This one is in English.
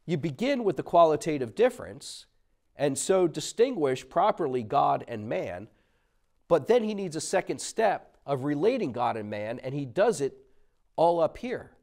You begin with the qualitative difference and so distinguish properly God and man, but then he needs a second step of relating God and man, and he does it all up here.